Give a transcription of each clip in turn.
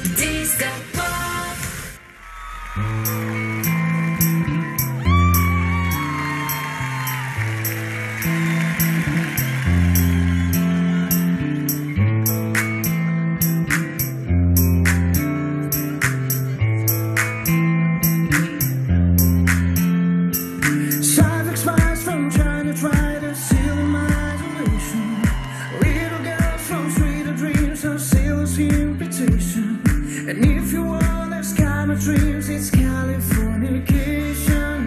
Disco Pop. Cypher spies from trying to try to seal my isolation. Little girls from sweeter dreams of sailor's invitation. And if you want to sky my dreams, it's Californication.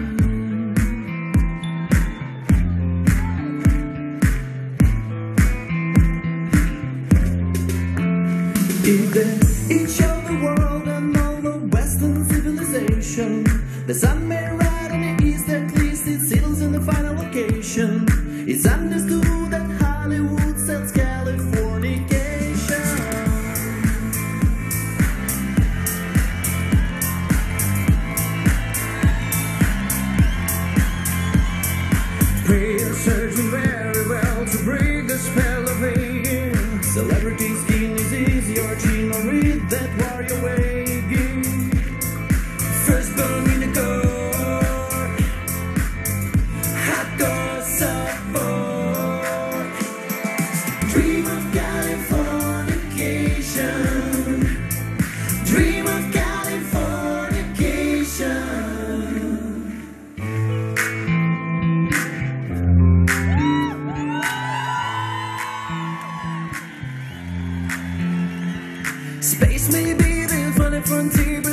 If each of the world and all the Western civilization, the sun may rise in the east, at least it settles in the final location. It's understood that Hollywood sells Californication. Players searching very well to break the spell of aging. Celebrity skin is easy, or gene or read that warrior wagging. First burn in the court, hot goes aboard. Dream of Californication. Dream of Californication. Space may be the funny frontier,